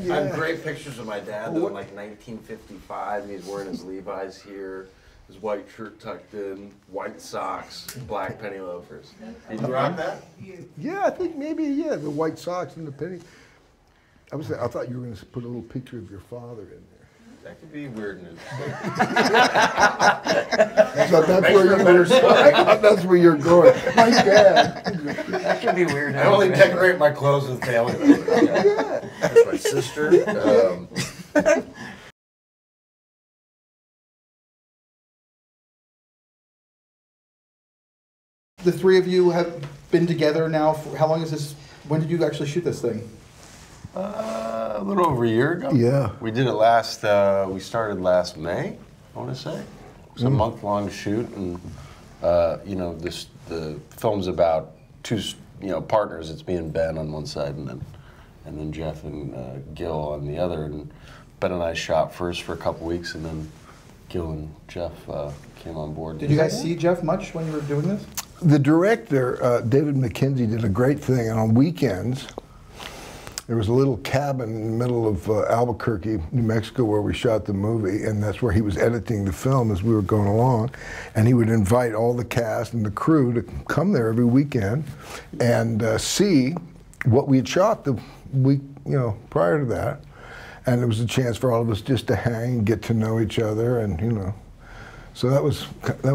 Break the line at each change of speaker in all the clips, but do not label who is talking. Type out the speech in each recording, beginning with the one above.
I have great pictures of my dad, though, in like 1955. He's wearing his Levi's here, his white shirt tucked in, white socks, black penny loafers. Did you rock that?
Yeah, I think maybe, yeah, the white socks and the penny. I thought you were going to put a little picture of your father in there.
That could be weird news.
That's where you're going. My dad.
That could be weird.
I only decorate my clothes with family members. Yeah. That's my sister.
The three of you have been together now for, how long is this? When did you actually shoot this thing?
A little over a year ago.
Yeah.
We did it we started last May, I want to say. It was a month-long shoot, and, the film's about two, partners. It's me and Ben on one side, and then Jeff and Gil on the other. And Ben and I shot first for a couple weeks, and then Gil and Jeff came on board.
Did you guys see Jeff much when you were doing this?
The director, David McKenzie, did a great thing, and on weekends, there was a little cabin in the middle of Albuquerque, New Mexico, where we shot the movie, and that's where he was editing the film as we were going along. And he would invite all the cast and the crew to come there every weekend and see what we had shot the week, prior to that. And it was a chance for all of us just to hang and get to know each other, and so that was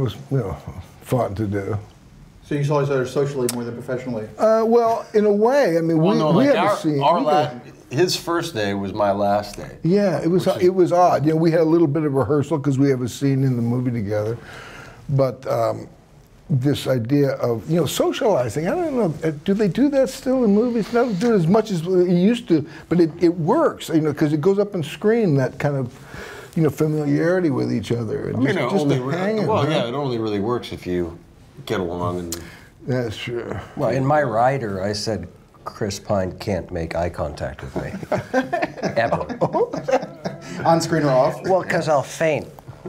fun to do.
So you saw each other socially more than professionally?
Well, in a way, I mean, we haven't seen.
His first day was my last day.
Yeah, it was odd. We had a little bit of rehearsal because we have a scene in the movie together, but this idea of socializing, I don't know. Do they do that still in movies? They don't do it as much as it used to, but it works. Because it goes up on screen, that kind of familiarity with each other. And it only
really works if you get along. And
that's true.
Well, in my rider, I said Chris Pine can't make eye contact with me. Ever.
On screen or off?
Well, because I'll faint.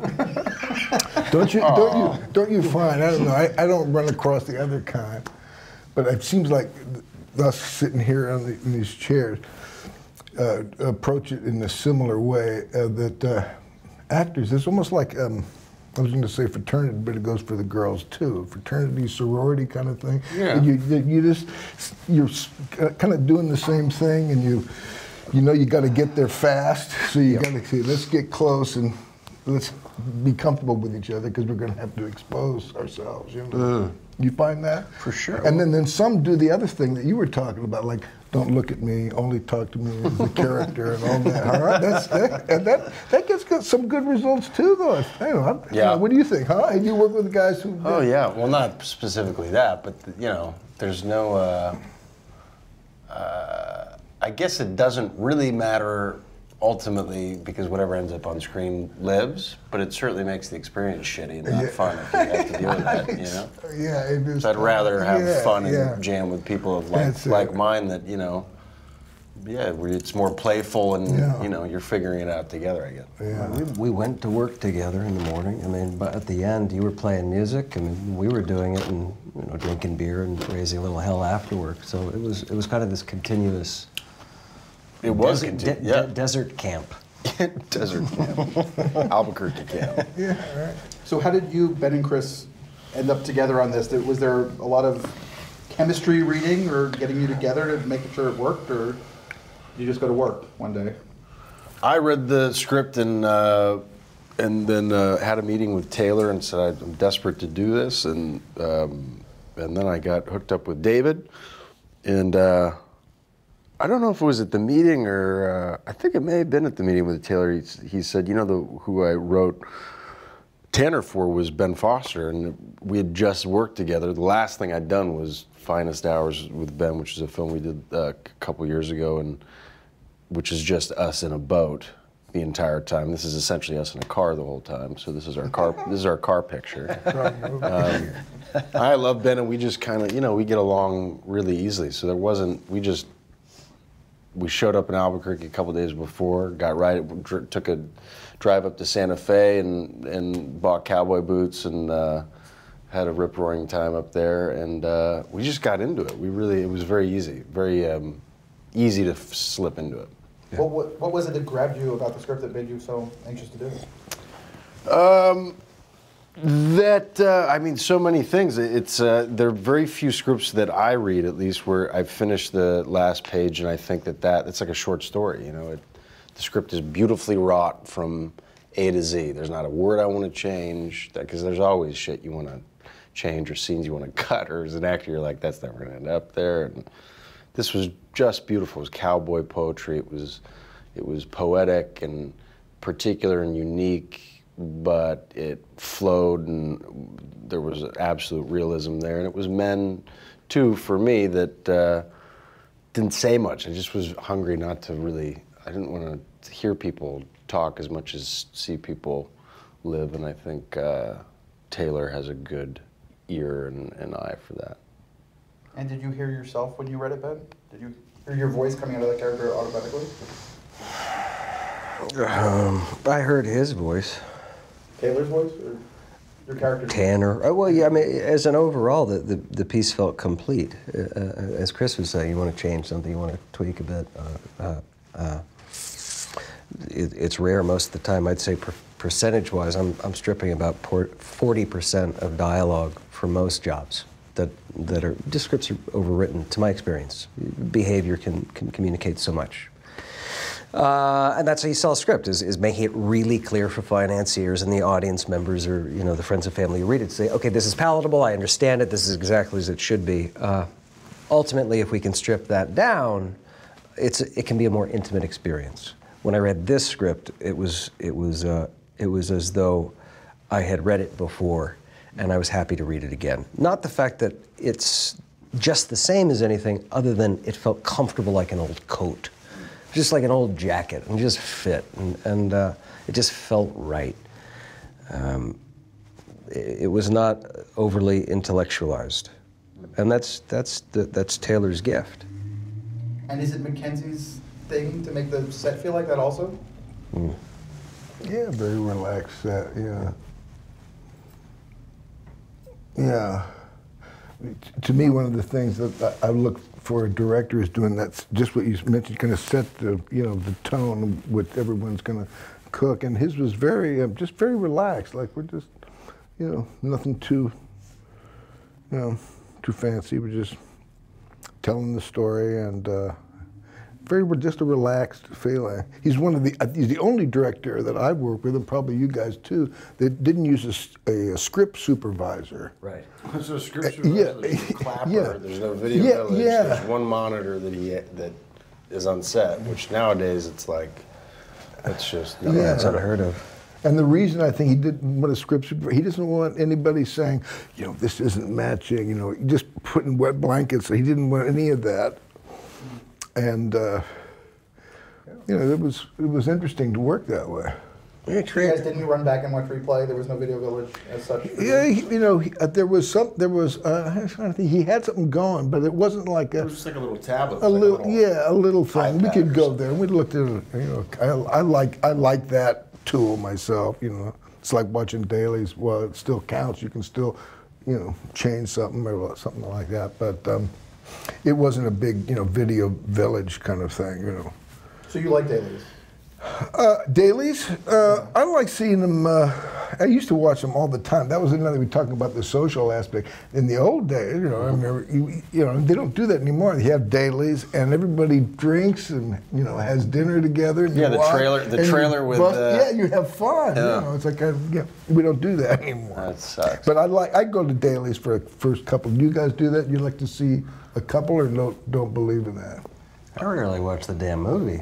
Don't you find, I don't know, I don't run across the other kind, but it seems like us sitting here in these chairs approach it in a similar way that actors, it's almost like, I was going to say fraternity, but it goes for the girls too. Fraternity, sorority kind of thing.
Yeah.
And you're kind of doing the same thing, and you got to get there fast. So you got to say, let's get close and let's be comfortable with each other because we're going to have to expose ourselves. You find that?
For sure.
And then some do the other thing that you were talking about, like, don't look at me, only talk to me as the character and all that. All right, that gets some good results too, though. What do you think, huh? Have you worked with guys who?
Oh yeah, well, not specifically that, but there's no. I guess it doesn't really matter ultimately because whatever ends up on screen lives, but it certainly makes the experience shitty and not fun if you have to deal with that.
Yeah, it is.
So I'd rather have fun and jam with people of like mine that where it's more playful and you're figuring it out together, I guess.
Yeah.
We went to work together in the morning, and then but at the end you were playing music and we were doing it and drinking beer and raising a little hell after work. So it was kind of this continuous.
It was
desert camp.
Desert camp. Albuquerque camp.
Yeah, right.
So how did you, Ben and Chris, end up together on this? Was there a lot of chemistry reading or getting you together to make sure it worked, or did you just go to work one day?
I read the script and then had a meeting with Taylor and said I'm desperate to do this, and then I got hooked up with David, and I don't know if it was at the meeting or I think it may have been at the meeting with Taylor. He said, who I wrote Tanner for was Ben Foster, and we had just worked together. The last thing I'd done was Finest Hours with Ben, which is a film we did a couple years ago, and which is just us in a boat the entire time. This is essentially us in a car the whole time. So this is our car. This is our car picture. I love Ben, and we just kind of, we get along really easily. So there wasn't. We showed up in Albuquerque a couple days before. Took a drive up to Santa Fe and bought cowboy boots and had a rip-roaring time up there. And we just got into it. It was very easy to slip into it.
Yeah.
What was it that grabbed you about the script that made you so anxious to do it?
I mean, so many things. There are very few scripts that I read, at least, where I finish the last page and I think that it's like a short story. You know, the script is beautifully wrought from A to Z. There's not a word I want to change, because there's always shit you want to change or scenes you want to cut, or as an actor you're like, that's never going to end up there. And this was just beautiful. It was cowboy poetry. It was poetic and particular and unique, but it flowed, and there was absolute realism there. And it was men, too, for me, that didn't say much. I just was hungry not to really, I didn't want to hear people talk as much as see people live, and I think Taylor has a good ear and eye for that.
And did you hear yourself when you read it, Ben? Did you hear your voice coming out of that character automatically?
I heard his voice.
Taylor's voice, or your character's
Tanner. Oh, well, yeah, I mean, as an overall, the piece felt complete. As Chris was saying, you want to change something, you want to tweak a bit. It's rare most of the time. I'd say percentage-wise, I'm stripping about 40% of dialogue for most jobs that are just scripts are overwritten, to my experience. Behavior can communicate so much. And that's how you sell a script, is making it really clear for financiers and the audience members, or the friends and family who read it, to say, okay, this is palatable, I understand it, this is exactly as it should be. Ultimately, if we can strip that down, it can be a more intimate experience. When I read this script, it was as though I had read it before, and I was happy to read it again. Not the fact that it's just the same as anything, other than it felt comfortable like an old coat. Just like an old jacket, and just fit, and it just felt right. It was not overly intellectualized, and that's Taylor's gift.
And is it Mackenzie's thing to make the set feel like that also?
Mm.
Yeah, very relaxed set, yeah. Yeah. To me, one of the things that I look for a director is doing that, just what you mentioned, kind of set the, the tone with everyone's going to cook. And his was very, just very relaxed. Like, we're just, nothing too, too fancy. We're just telling the story, and just a relaxed feeling. He's he's the only director that I've worked with, and probably you guys too, that didn't use a script supervisor.
Right.
So a script supervisor, there's no clapper, there's no video village, there's one monitor that is on set, which nowadays it's like, it's just,
it's unheard of.
And the reason I think he didn't want a script supervisor, he doesn't want anybody saying, this isn't matching, just putting wet blankets. He didn't want any of that. And it was interesting to work that way.
So you guys didn't run back and watch replay? There was no video village as such?
Yeah, there was I was trying to think, he had something going, but it wasn't like
it was just like a little tablet.
A little thing. We could go there and we looked at it. I like that tool myself. It's like watching dailies. Well, it still counts. You can still, change something or something like that. But it wasn't a big, video village kind of thing.
So you like dailies?
Dailies, I like seeing them. I used to watch them all the time. That was another, we talking about the social aspect. In the old days, I remember, they don't do that anymore. They have dailies, and everybody drinks and has dinner together. And
the trailer with.
You have fun.
Yeah.
It's like we don't do that anymore.
That sucks.
But I go to dailies for a first couple. Do you guys do that? You like to see a couple, or don't believe in that?
I rarely watch the damn movie.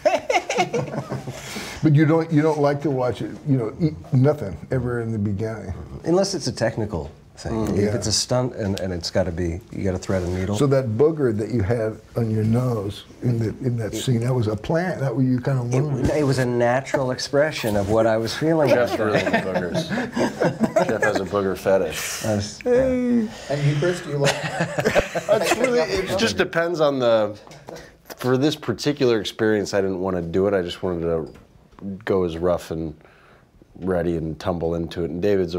But you don't like to watch it, nothing ever in the beginning.
Unless it's a technical thing. If it's a stunt and it's got to be, you got to thread a needle.
So that booger that you had on your nose in that scene, that was a plant. That was you kind of wanted.
It was a natural expression of what I was feeling.
Jeff's really into boogers. Jeff has a booger fetish.
Hey.
And you, Chris, do you like?
It just depends on for this particular experience, I didn't want to do it. I just wanted to go as rough and ready and tumble into it. And David's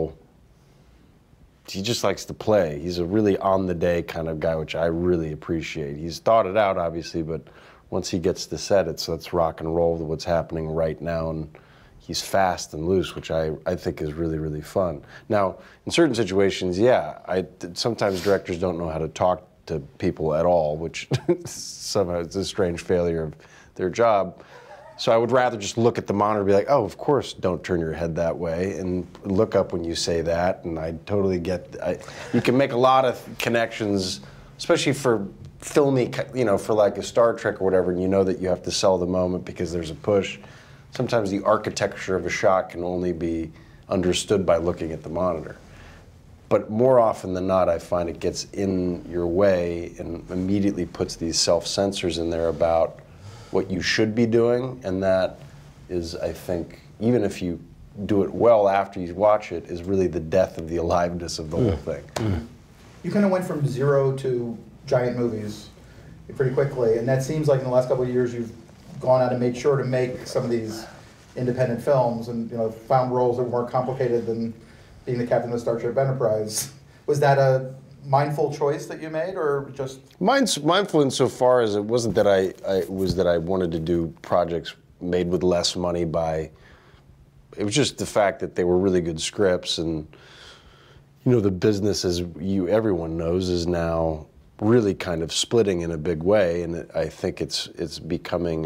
he just likes to play. He's a really on-the-day kind of guy, which I really appreciate. He's thought it out, obviously, but once he gets to set, it's let's rock and roll with what's happening right now, and he's fast and loose, which I think is really, really fun. Now, in certain situations, yeah, sometimes directors don't know how to talk to people at all, which somehow it's a strange failure of their job. So I would rather just look at the monitor and be like, oh, of course, don't turn your head that way, and look up when you say that, and I totally get, you can make a lot of connections, especially for filmy, you know, for like a Star Trek or whatever, and you know that you have to sell the moment because there's a push. Sometimes the architecture of a shot can only be understood by looking at the monitor. But more often than not, I find it gets in your way and immediately puts these self-censors in there about what you should be doing, and that is, I think, even if you do it well after you watch it, is really the death of the aliveness of the whole thing.
You kind of went from zero to giant movies pretty quickly, and that seems like in the last couple of years you've gone out and made sure to make some of these independent films, and found roles that were more complicated than being the captain of the Starship Enterprise. Was that a mindful choice that you made, or just?
Mindful insofar as it wasn't that I wanted to do projects made with less money by. It was just the fact that they were really good scripts, and the business, as everyone knows, is now really kind of splitting in a big way, and I think it's becoming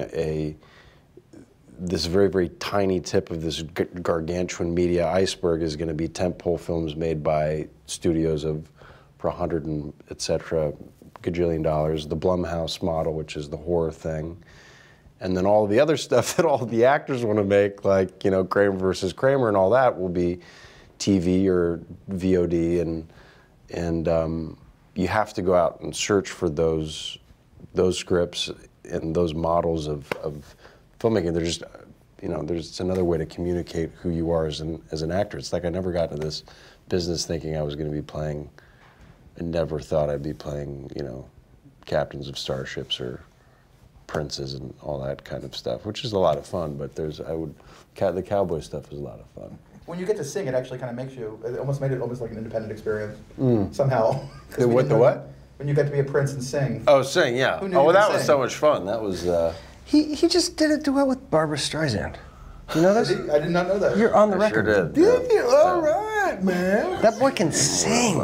this very, very tiny tip of this gargantuan media iceberg is going to be tentpole films made by studios for $100 and et cetera gajillion dollars, the Blumhouse model, which is the horror thing, and then all the other stuff that all the actors want to make, like Kramer versus Kramer and all that, will be TV or VOD, and you have to go out and search for those scripts and those models of filmmaking. They're just, there's another way to communicate who you are as an actor. It's like I never got into this business thinking I was going to be playing. I never thought I'd be playing, captains of starships or princes and all that kind of stuff, which is a lot of fun. But the cowboy stuff is a lot of fun.
When you get to sing, it actually kind of makes you. It almost made it almost like an independent experience somehow.
The what?
When you get to be a prince and sing.
Oh, sing, yeah.
Who knew
Oh,
you
that
could
was
sing?
so much fun. That was.
He just did a duet with Barbara Streisand. You know this?
I did not know that.
You're on the
I sure
record.
did.
Did you? All right, man.
That boy can sing.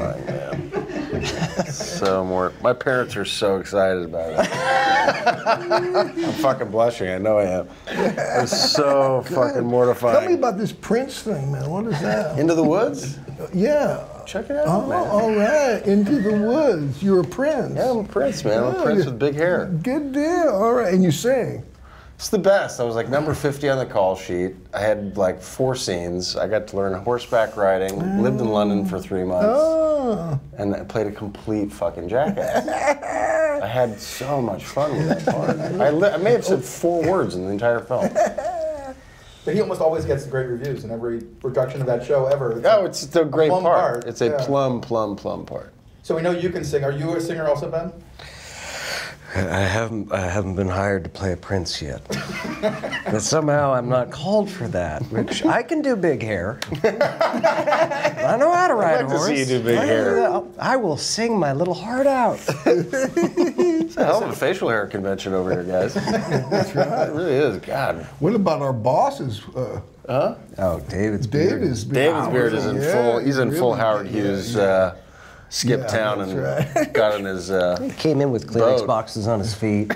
So my parents are so excited about it. I'm fucking blushing. I know I am. It's so fucking mortifying.
Tell me about this Prince thing, man. What is that?
Into the Woods?
Yeah.
Check it out,
Oh,
man.
all right. Into the Woods. You're a prince.
Yeah, I'm a prince, man. I'm a
Yeah,
prince
you-
with big hair.
Good deal. All right. And you sing.
It's the best. I was like number 50 on the call sheet. I had like 4 scenes. I got to learn horseback riding, lived in London for 3 months,
Oh.
and I played a complete fucking jackass. I had so much fun with that part. I may have said 4 words in the entire film.
But he almost always gets great reviews in every production of that show ever.
Oh, it's the great
plum
part. It's a
yeah.
plum part.
So we know you can sing. Are you a singer also, Ben?
I haven't been hired to play a prince yet. But somehow I'm not called for that, which I can do big hair. I know how to ride
I'd like
a
to
horse.
see you do big hair.
I will sing my little heart out.
It's a hell of a facial hair convention over here, guys. That's right. It really is. God.
What about our bosses?
Huh?
Oh, David's beard.
David's
Beard is in full. He's in full Howard Hughes. Skip
Yeah,
town
that's
and got in his.
He came in with Kleenex
Boat.
boxes on his feet.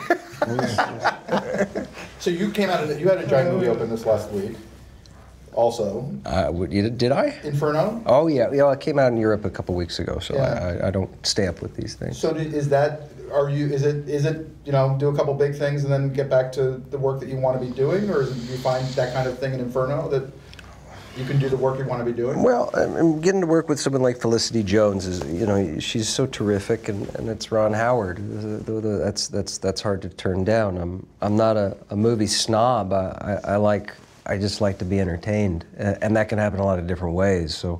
So you came out. You had a giant movie open this last week. Also,
Did I?
Inferno.
Oh yeah, I came out in Europe a couple weeks ago, so
Yeah.
I don't stay up with these things.
So is that? Are you? Is it? Do a couple big things and then get back to the work that you want to be doing, or is it, do you find that kind of thing in Inferno that you can do the work you want to be doing?
Well, I'm getting to work with someone like Felicity Jones is, she's so terrific, and it's Ron Howard. That's hard to turn down. I'm not a movie snob. I just like to be entertained, and that can happen a lot of different ways. So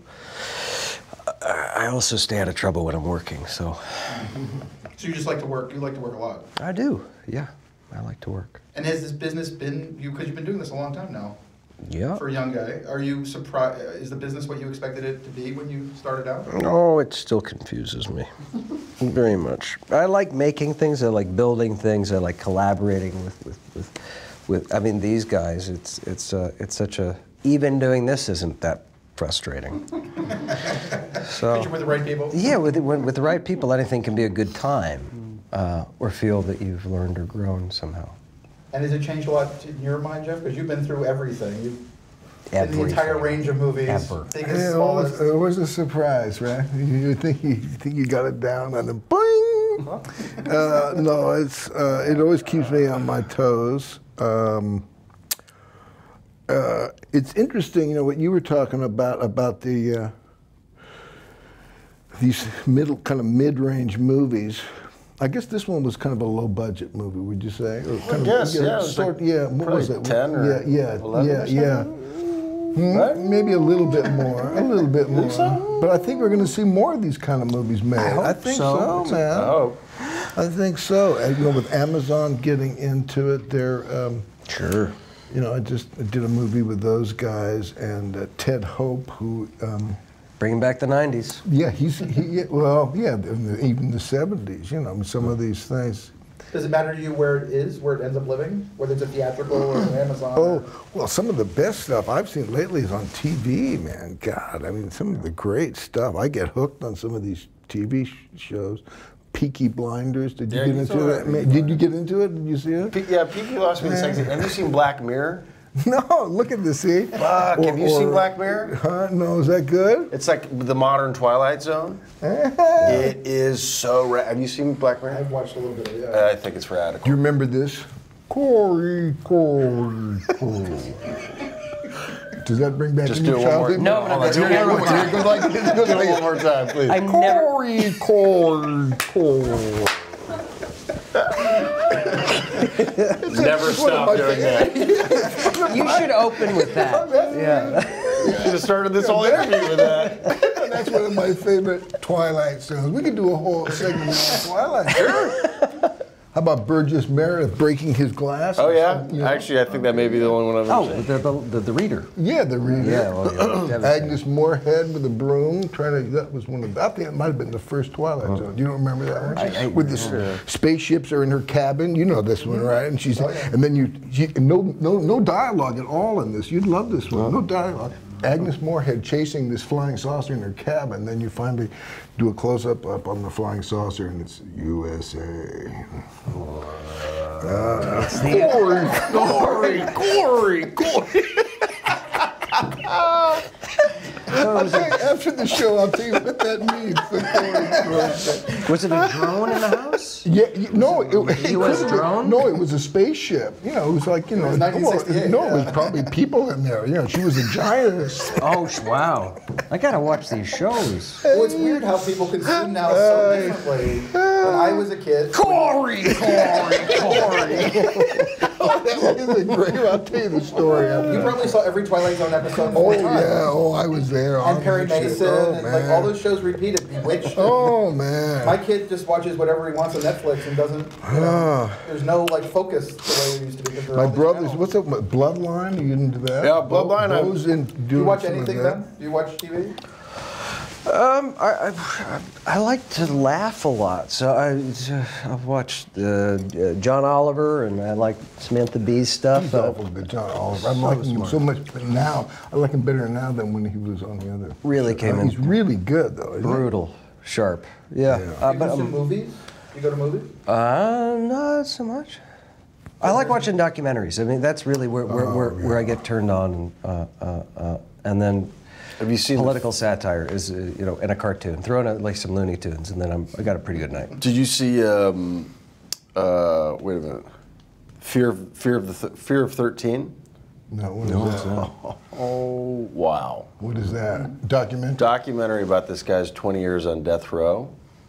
I also stay out of trouble when I'm working. So
So you just like to work. You like to work a lot.
I do. Yeah, I like to work.
And has this business been because you've been doing this a long time now?
Yeah.
for a young guy. Are you surprised? Is the business what you expected it to be when you started out?
Oh, it still confuses me very much. I like making things. I like building things. I like collaborating with. I mean, these guys. It's such a. Even doing this isn't that frustrating. So.
You're with the right people.
Yeah, with the right people, anything can be a good time, or feel that you've learned or grown somehow.
And has it changed a lot in your mind, Jeff? Because you've been through everything. You've in the entire
Everything.
range of movies.
Ever.
Biggest,
Yeah,
smallest.
it was a surprise, right? You think you got it down on the boing. No, it always keeps me on my toes. It's interesting, you know, what you were talking about the these mid-range movies. I guess this one was kind of a low-budget movie. Would you say? Or kind of,
guess, yeah. It was like
what was it?
10 or 11 or something? Right?
Maybe a little bit more. A little bit more.
so?
But I think we're going to see more of these kind of movies made. I think so, man.
Oh,
I think so. And, you know, with Amazon getting into it, they're
Sure.
you know, I did a movie with those guys and Ted Hope, who
Bringing back the '90s.
yeah, even the '70s. You know, some of these things.
Does it matter to you where it is, where it ends up living, whether it's a theatrical or an Amazon?
Oh, well, some of the best stuff I've seen lately is on TV, man. God, I mean, some of the great stuff. I get hooked on some of these TV shows. Peaky Blinders. Did you
Yeah,
get
you
into
saw
that?
that.
Did you get into it? Did you see it?
Yeah, Peaky lost me the sexy. Have you seen Black Mirror?
No, look at this, see?
Fuck, have you seen Black Mirror?
Huh? No, is that good?
It's like the modern Twilight Zone. It is so rad. Have you seen Black Mirror?
I've watched a little bit of it, yeah.
I think it's radical.
Do you remember this? Corey. Does that bring back
Just
any
do it one more.
childhood?
No, but
Hold on, do it one more time. Do it one more time, please.
I never.
Corey.
Never stop doing that.
You should open with that. Yeah.
You should have started this whole interview with that.
That's one of my favorite Twilight songs. We could do a whole segment on Twilight. Sure. How about Burgess Meredith breaking his glass?
Oh yeah.
You know?
Actually, I think that may be the only one I've ever
Oh,
seen.
the reader.
Yeah, the reader.
Yeah, well, yeah.
Agnes Moorehead with a broom that was one of I think it might have been the first Twilight Zone. You don't remember that one? With the spaceships are in her cabin. You know this one, right? And she's and then no dialogue at all in this. You'd love this one. No dialogue. Agnes Moorehead chasing this flying saucer in her cabin. Then you finally do a close-up on the flying saucer, and it's USA. Corey. After the show, I'll tell you what that means.
Was it a drone in the house?
Yeah, no, it
US
could've been-
drone?
No, it was a spaceship. You know, it was like, you know,
was 1968,
no, it was probably people in there. You know, she was a giantess.
Oh, wow. I gotta watch these shows.
Well, it's weird how people consume now so differently. When I was a kid,
Corey. That is a great. I'll tell you the story.
you probably saw every Twilight Zone episode
Oh
4 times.
yeah, oh I was there.
And Perry Mason,
Oh,
and like all those shows repeated. Bewitched.
Oh man.
My kid just watches whatever he wants on Netflix and doesn't. You know, there's no like focus the way it used to be. 'cause there are
My
all these
brothers,
channels.
what's up? Bloodline? Are you into that?
Yeah, Bloodline, I'm-
Bo's in
Do you watch
doing some of
anything
that.
then? Do you watch TV?
I like to laugh a lot, so I've watched John Oliver, and I like Samantha Bee's stuff.
He's awful good, John Oliver. I like him so much, but now I like him better now than when he was on the other.
Really came in
He's really good though. Isn't he?
brutal, sharp. Yeah.
Yeah.
Do you consume movies? You go to movies?
Not so much. I like watching documentaries. I mean, that's really where I get turned on, and then.
Have you seen
Political satire is, in a cartoon. Throw in like some Looney Tunes, and then I got a pretty good night.
Did you see? Wait a minute. Fear of 13.
No, what is that?
Oh wow.
What is that? Documentary?
Documentary about this guy's 20 years on death row.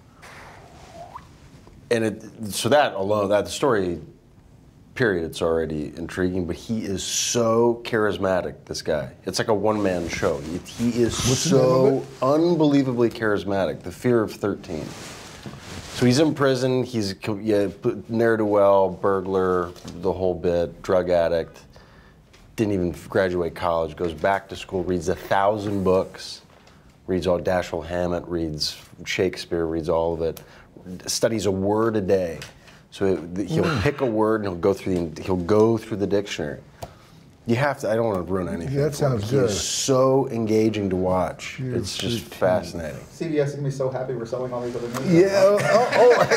And that alone, that story, period, it's already intriguing, but he is so charismatic, this guy. It's like a one-man show. He is
What's the name of
so unbelievably charismatic. The Fear of 13. So he's in prison, he's ne'er-do-well, burglar, the whole bit, drug addict. didn't even graduate college, goes back to school, reads 1,000 books, reads all Dashiell Hammett, reads Shakespeare, reads all of it, studies a word a day. So he'll pick a word and he'll go through the dictionary. You have to. I don't want to ruin anything.
That sounds good.
It's so engaging to watch. It's just fascinating.
CBS is gonna be so happy we're selling all these other movies.
Yeah.
What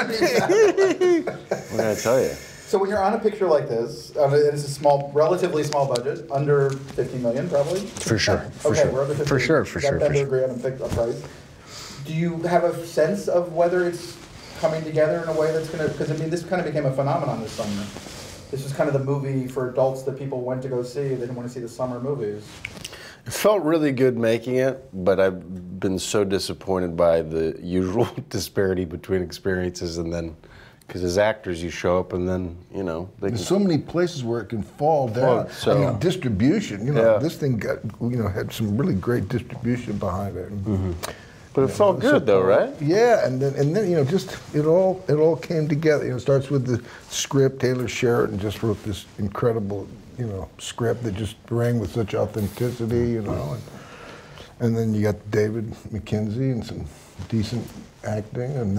did I tell you?
So when you're on a picture like this, and it's a small, relatively small budget, under 50 million probably.
For sure. For
Okay,
sure.
we're under 50.
For sure. For
Got
sure.
them
For
to
sure.
agree on a price. Do you have a sense of whether it's coming together in a way that's gonna? Because I mean, this kind of became a phenomenon this summer. This was kind of the movie for adults that people went to go see. They didn't want to see the summer movies.
It felt really good making it, but I've been so disappointed by the usual disparity between experiences, and then, because as actors you show up and then, you know, they
There's
can,
so many places where it can fall down.
Well, so-
I mean, distribution, you know,
Yeah.
this thing got, you know, had some really great distribution behind it.
but it felt good though, right?
Yeah, and then you know, just it all came together. You know, it starts with the script. Taylor Sheridan just wrote this incredible, you know, script that just rang with such authenticity, you know, and then you got David Mackenzie and some decent acting, and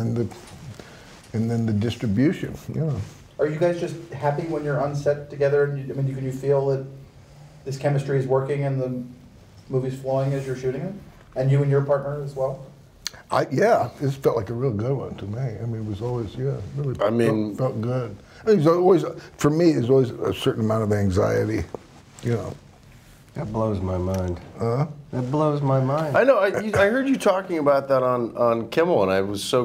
then the distribution, you know.
Are you guys just happy when you're on set together? And I mean, can you feel that this chemistry is working and the movie's flowing as you're shooting it? And you and your partner as well?
Yeah, this felt like a real good one to me. I mean, it was always, really
I mean-
felt good. I mean, it was always, for me, there's always a certain amount of anxiety, you know.
That blows my mind. That blows my mind.
I know. I heard you talking about that on Kimmel, and I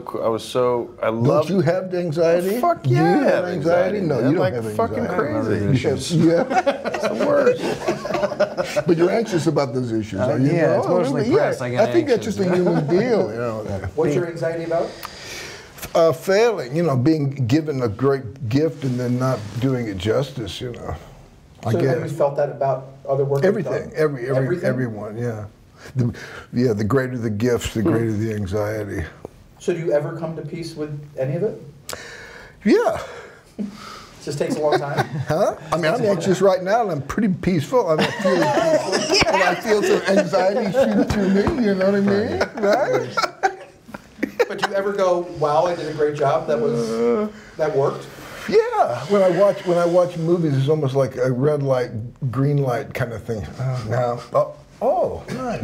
love.
Don't you have anxiety?
Fuck
Do you
yeah, I
have
have
anxiety? No,
man.
you don't
Like
have
fucking
anxiety.
crazy.
You have- yeah.
It's the worst.
But you're anxious about those issues, are you?
yeah, it's mostly
really?
press. I get
think that's
anxious.
just a human deal, you know.
What's your anxiety about?
Failing, you know, being given a great gift and then not doing it justice, you know. I
So have
guess.
you felt that about other work? you've
Everything,
done? Everything?
everyone, yeah. The greater the gifts, the greater the anxiety.
So do you ever come to peace with any of it?
Yeah.
It just takes a long time.
Huh? I mean, I'm anxious right now, and I'm pretty peaceful. I'm feeling peaceful, and I feel some anxiety shoot through me. You know what I mean? Right?
But do you ever go, wow, I did a great job, that worked?
Yeah. When I watch movies, it's almost like a red light, green light kind of thing. Oh, nice.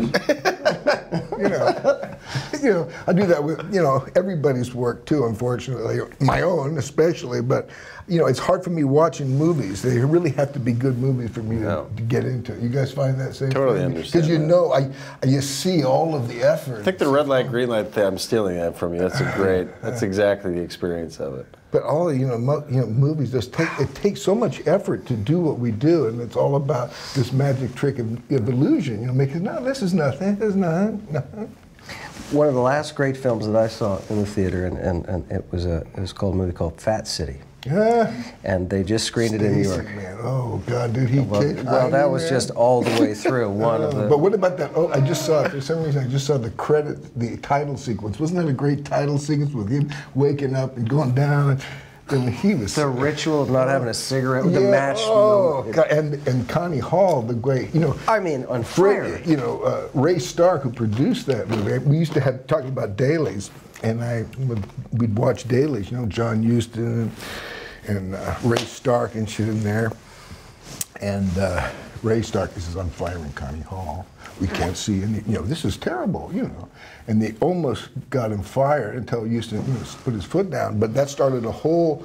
you know, I do that with, you know, everybody's work too, unfortunately, my own especially, but, you know, it's hard for me watching movies. They really have to be good movies for me to get into. You guys find that same
Totally
thing?
understand
Because you
that.
know, you see all of the effort.
I think the red light, green light thing, I'm stealing that from you. That's exactly the experience of it.
But all movies it takes so much effort to do what we do, and it's all about this magic trick of illusion. You know, making this is nothing. This is nothing.
One of the last great films that I saw in the theater, and it was called a movie called Fat City.
Yeah.
And they just screened it in New
Stacy,
York.
man. Oh God, dude, he
Well, that was just all the way through. One of the.
But what about that? Oh, I just saw it. For some reason, I just saw the title sequence. Wasn't that a great title sequence with him waking up and going down? And he was
The ritual of not having a cigarette with the match.
Oh, God, and Connie Hall, the great,
I mean, on fire.
Ray Stark, who produced that movie. We used to have talking about dailies, and we'd watch dailies. You know, John Huston and Ray Stark and shit in there. And Ray Stark says, "I'm firing Connie Hall. We can't see any. You know, this is terrible. You know." And they almost got him fired until Houston put his foot down. But that started a whole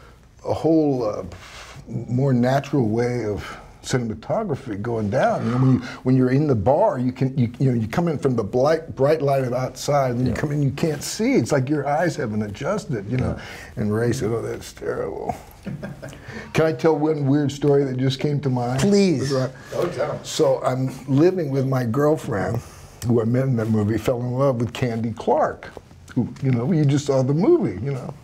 more natural way of cinematography going down. You know, when you're in the bar, you come in from the bright light of outside, and then you come in, you can't see. It's like your eyes haven't adjusted. You know. And Ray said, "Oh, that's terrible." Can I tell one weird story that just came to mind?
Please.
So I'm living with my girlfriend, who I met in that movie, fell in love with Candy Clark, who, you just saw the movie,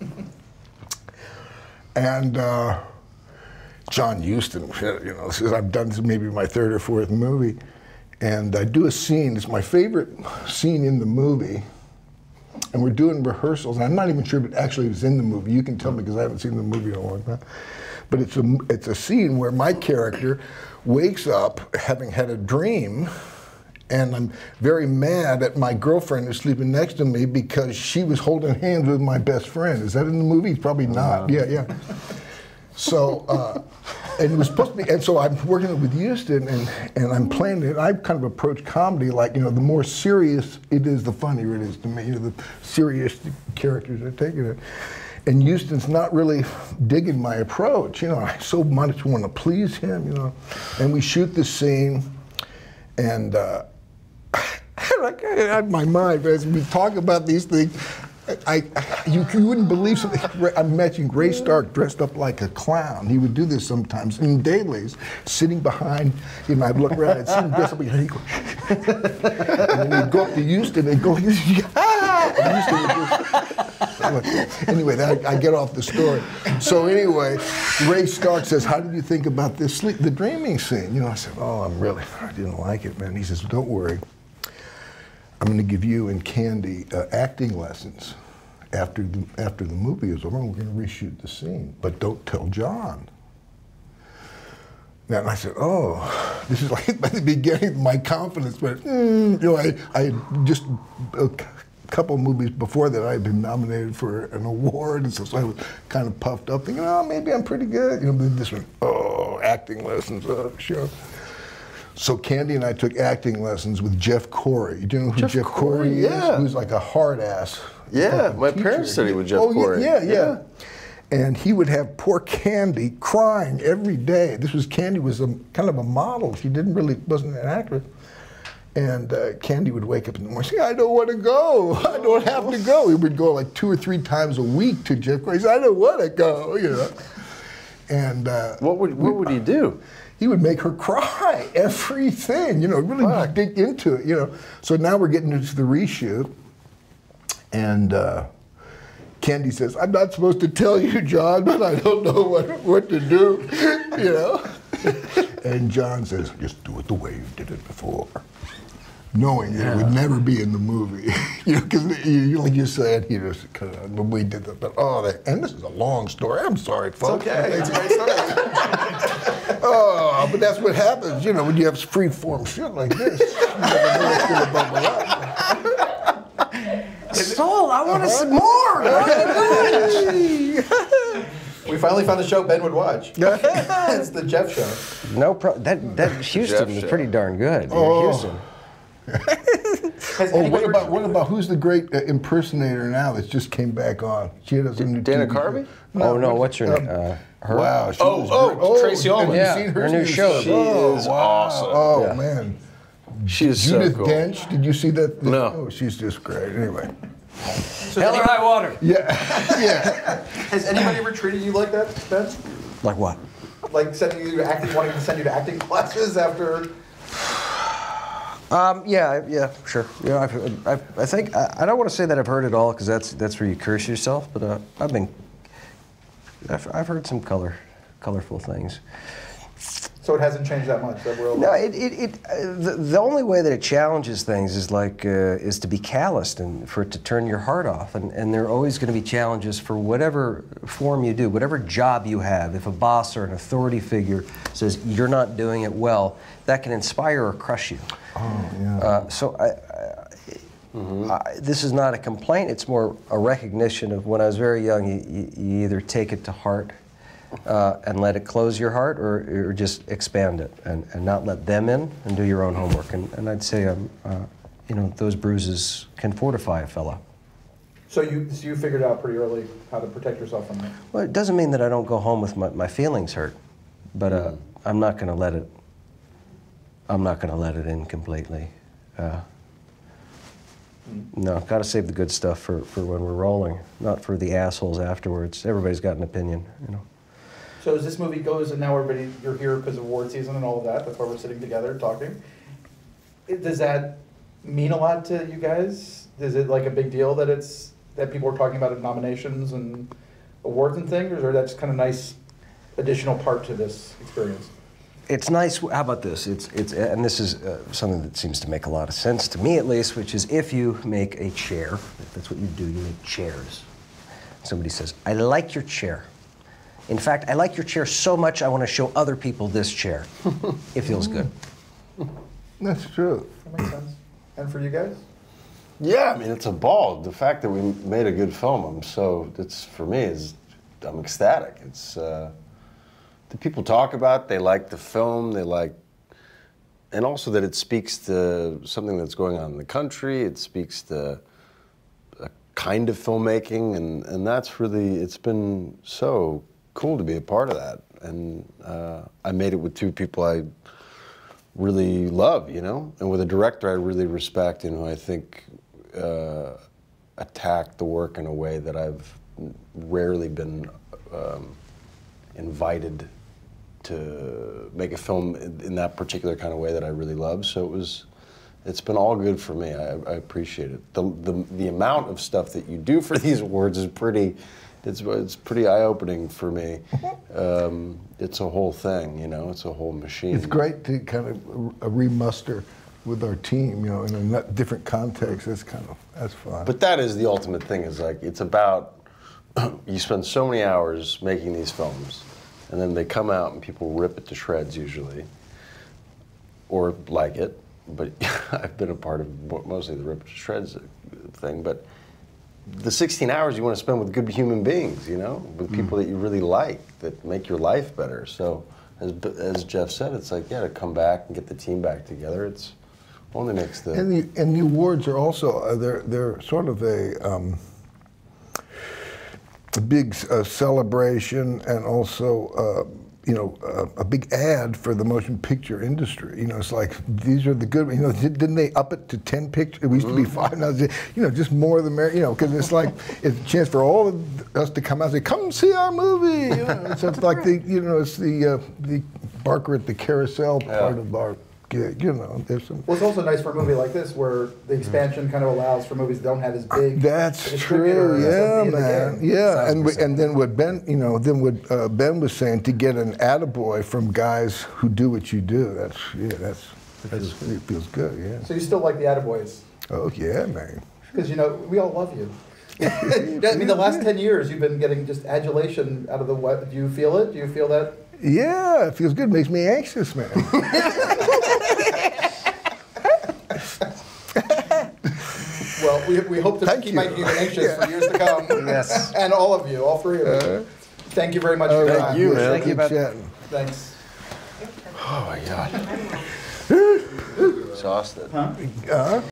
And John Huston, says I've done this maybe my third or fourth movie, and I do a scene, it's my favorite scene in the movie, and we're doing rehearsals, and I'm not even sure if it actually was in the movie. You can tell me because I haven't seen the movie in a long time. But it's a scene where my character wakes up having had a dream, and I'm very mad at my girlfriend who's sleeping next to me because she was holding hands with my best friend. Is that in the movie? Probably not. Yeah. So, and it was supposed to be, and so I'm working with Houston, and I'm playing it. I kind of approach comedy like, the more serious it is, the funnier it is to me. The serious characters are taking it. And Houston's not really digging my approach. I so much want to please him, And we shoot the scene, and I have my mind, but as we talk about these things, you wouldn't believe something. I'm imagining Ray Stark dressed up like a clown. He would do this sometimes in dailies, sitting behind. I'd look around and see him dressed up like, and then he'd go up to Houston and go, ah! And Houston would just, anyway, I get off the story. So anyway, Ray Stark says, "How did you think about the dreaming scene?" I said, "Oh, I didn't like it, man." He says, "Don't worry. I'm going to give you and Candy acting lessons after the movie is over, and we're going to reshoot the scene. But don't tell John." And I said, "Oh, this is like by the beginning of my confidence." But I just a couple movies before that I had been nominated for an award, and so I was kind of puffed up, thinking, "Oh, maybe I'm pretty good." But this one, acting lessons, sure. So Candy and I took acting lessons with Jeff Corey. Do you know who Jeff Corey is?
Yeah.
Who's like a hard ass.
Yeah, my parents studied with Jeff Corey.
Yeah. And he would have poor Candy crying every day. Candy was kind of a model. She wasn't an actress. And Candy would wake up in the morning and say, "I don't want to go. I don't have to go." He would go like 2 or 3 times a week to Jeff Corey. He said, "I don't want to go," And
what would he do?
He would make her cry, everything, really dig into it, So now we're getting into the reshoot, and Candy says, "I'm not supposed to tell you, John, but I don't know what to do," And John says, "Just do it the way you did it before," knowing that it would never be in the movie, because like you said, when we did that. But and this is a long story. I'm sorry, folks.
It's okay. It's a great story.
But that's what happens, when you have free form shit like this. You never know what's gonna bubble up.
Sold. I want to see more.
We finally found the show Ben would watch. It's the Jeff Show.
No problem. That Houston is pretty darn good. Houston.
What about who's the great impersonator now that just came back on? She has a new
Dana
TV
Carvey?
No, what's her name? Her?
Wow. She was
Tracy Ullman.
Have you seen
her new show.
She is awesome.
Oh,
Yeah.
man.
She is
Judith
so cool.
Dench, did you see that?
No.
Oh, she's just great. Anyway.
Hell or High Water.
Yeah.
Has anybody ever treated you like that, Ben?
Like what?
Like sending you to acting, wanting to send you to acting classes after?
Yeah, sure. I think I don't want to say that I've heard it all because that's where you curse yourself. But I've heard some colorful things.
So it hasn't changed that much.
No, the only way that it challenges things is to be calloused and for it to turn your heart off. And there are always going to be challenges for whatever form you do, whatever job you have. If a boss or an authority figure says you're not doing it well, that can inspire or crush you.
Oh, yeah.
This is not a complaint. It's more a recognition of when I was very young, you either take it to heart and let it close your heart or just expand it and not let them in and do your own homework. And I'd say, those bruises can fortify a fella.
So you figured out pretty early how to protect yourself from that?
Well, it doesn't mean that I don't go home with my feelings hurt, but I'm not going to let it. I'm not going to let it in completely. No, got to save the good stuff for when we're rolling, not for the assholes afterwards. Everybody's got an opinion,
So as this movie goes, and now you're here because of award season and all of that, that's why we're sitting together talking. Does that mean a lot to you guys? Is it like a big deal that people are talking about in nominations and awards and things, or that's kind of nice additional part to this experience?
it's nice. How about this? And this is something that seems to make a lot of sense to me, at least, which is if you make a chair, if that's what you do, you make chairs. Somebody says, "I like your chair. In fact, I like your chair so much I want to show other people this chair." It feels good.
That's true.
That makes sense. And for you guys?
Yeah, I mean, it's a ball. The fact that we made a good film, for me, I'm ecstatic. It's, the people talk about, they like the film, and also that it speaks to something that's going on in the country, it speaks to a kind of filmmaking, and that's really, it's been so cool to be a part of that. And I made it with two people I really love, and with a director I really respect, who I think attacked the work in a way that I've rarely been invited to make a film in that particular kind of way that I really love. So it's been all good for me. I appreciate it. The amount of stuff that you do for these awards is it's pretty eye-opening for me. It's a whole thing, it's a whole machine.
It's great to kind of remuster with our team, in a different context. That's fun.
But that is the ultimate thing, it's about, you spend so many hours making these films, and then they come out and people rip it to shreds usually, or like it, but I've been a part of mostly the rip it to shreds thing, but the 16 hours you want to spend with good human beings, with people that you really like, that make your life better. So, as Jeff said, it's to come back and get the team back together, it's only makes the...
And the awards are also, they're sort of a big celebration, and also, a big ad for the motion picture industry. It's like, these are the good, didn't they up it to 10 pictures? It used to be 5, now it's, just more the merrier, because it's like, it's a chance for all of us to come out and say, come see our movie. So it's like it's the Barker at the Carousel part of our gig, there's some...
Well, it's also nice for a movie like this where the expansion kind of allows for movies that don't have as big...
That's true, yeah, man. Yeah, and then what Ben, what Ben was saying, to get an attaboy from guys who do what you do, it feels good, yeah.
So you still like the attaboys?
Oh, yeah, man.
Because, we all love you. I mean, the last 10 years you've been getting just adulation out of the what? Do you feel it? Do you feel that?
Yeah, it feels good. Makes me anxious, man.
Well, we hope to keep making you anxious for years to come.
Yes.
And all of you, all three of you. Thank you very much for your time.
Thank you, man.
Thank you, chatting.
Thanks.
Oh my God. Exhausted.
Huh?